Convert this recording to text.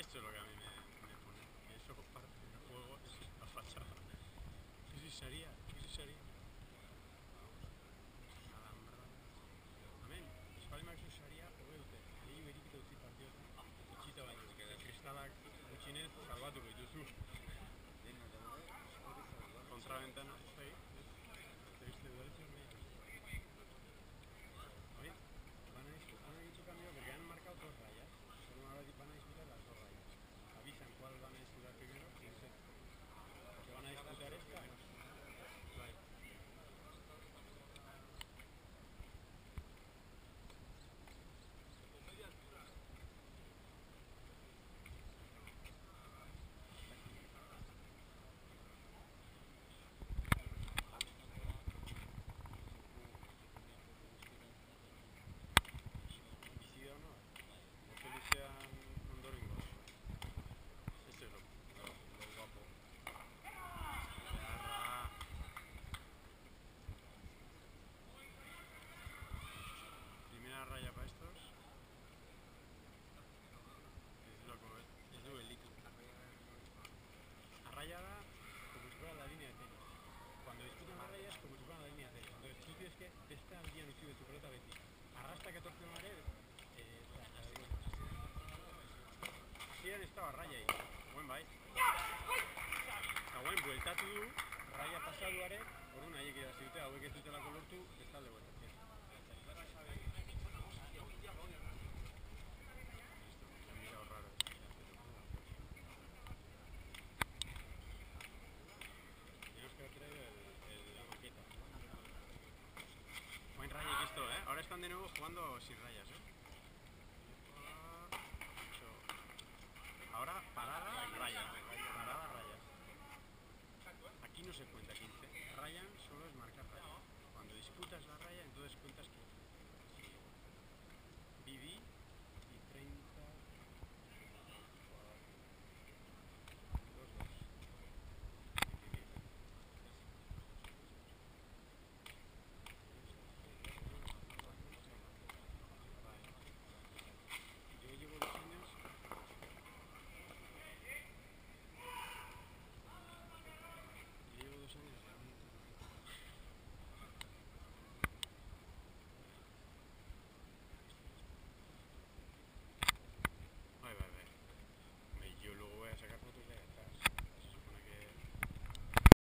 Esto es lo que a mí me pone. Que eso parte del juego es la fachada. ¿Qué se haría? ¿Qué se haría? Alambrada. Hemen, espaldimak saria hogei dute. Gehiago erikita utzi partiotan. Itxita baino. Kristalak gutxinez salbatuko dituzu. Kontraventana. Sí. Te viste udaletxe horreia. Oye, han hecho cambio porque han marcado dos rayas. Solo ahora van a disputar las dos rayas. Avisan cuál van a disputar primero y no sé. Porque van a disputar esta. Vale. Bizida no. Felician ondorengoz. Ese es lo guapo. Beharra. Primera raya para estos. Es loco, es duelito. Arrayada como si fuera la línea de tenis. Cuando disputan las rayas como si fuera la línea de tenis. Entonces tú tienes que estar al día de tu pelota beti. Arrastra 14 de mareo. Hasieran ez da raya egin. Guen bai. Eta guen bueltatu du, raya pasaduarek, orduan haiek irabazi dute, hauek ez dutelako lortu, ez talde bueltatzen. Tenemos que haber traído la maqueta. Buen raya que esto, ¿eh? Ahora están de nuevo jugando sin rayas, ¿eh? Ahora parada, raya. Parada, rayas. Aquí no se cuenta 15. Rayan solo es marcar raya. Cuando disputas la raya, entonces cuentas 15.